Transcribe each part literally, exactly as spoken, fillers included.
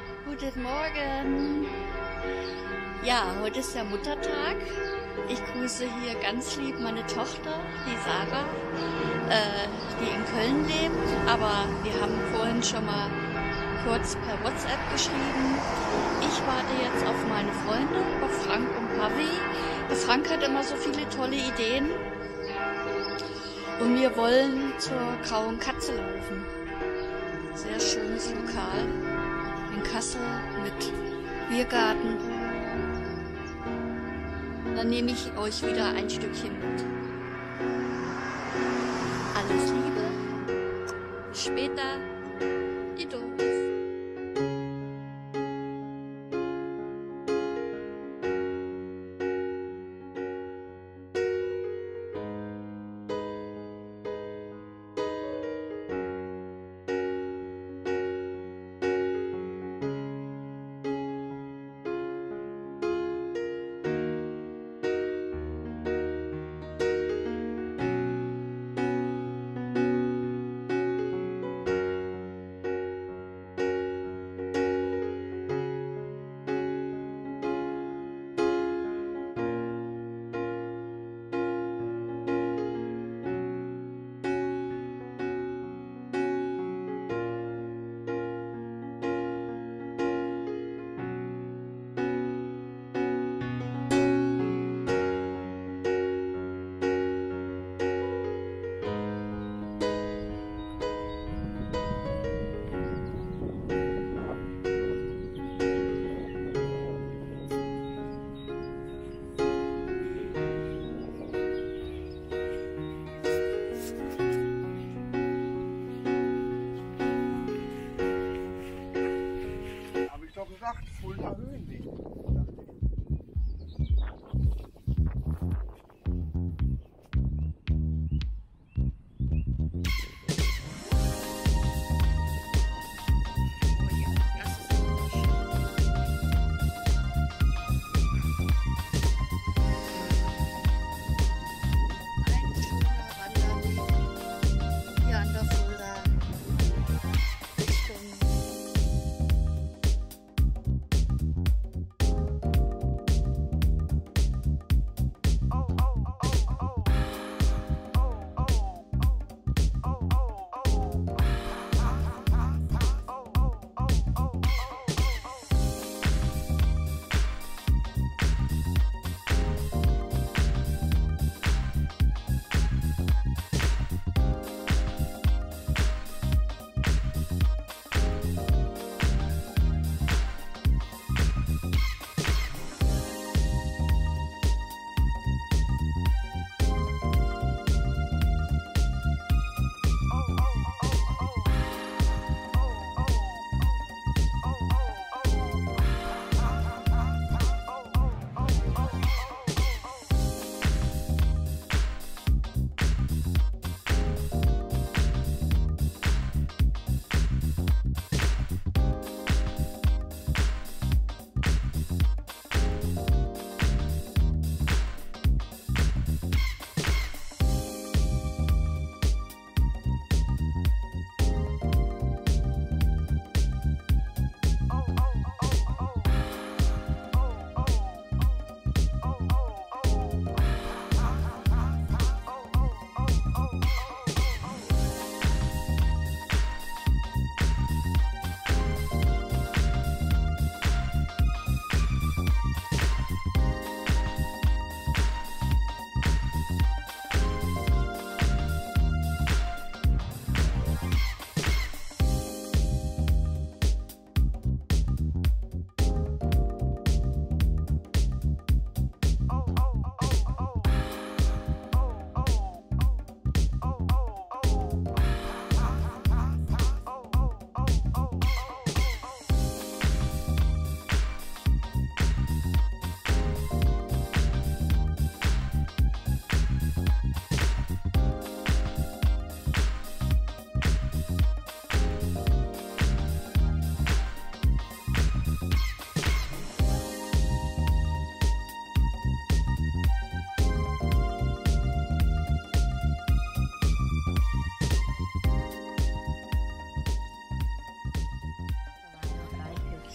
Guten Morgen. Ja, heute ist der Muttertag. Ich grüße hier ganz lieb meine Tochter, die Sarah, äh, die in Köln lebt. Aber wir haben vorhin schon mal kurz per WhatsApp geschrieben. Ich warte jetzt auf meine Freunde, auf Frank und Pavi. Der Frank hat immer so viele tolle Ideen. Und wir wollen zur Grauen Katze laufen. Sehr schönes Lokal in Kassel mit Biergarten. Dann nehme ich euch wieder ein Stückchen mit. Alles Liebe. Später, die Doris. Gesagt, Fuldaufer Höhenweg.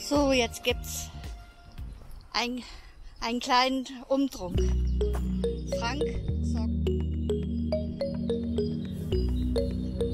So, jetzt gibt's ein, einen kleinen Umdruck. Frank sorgt.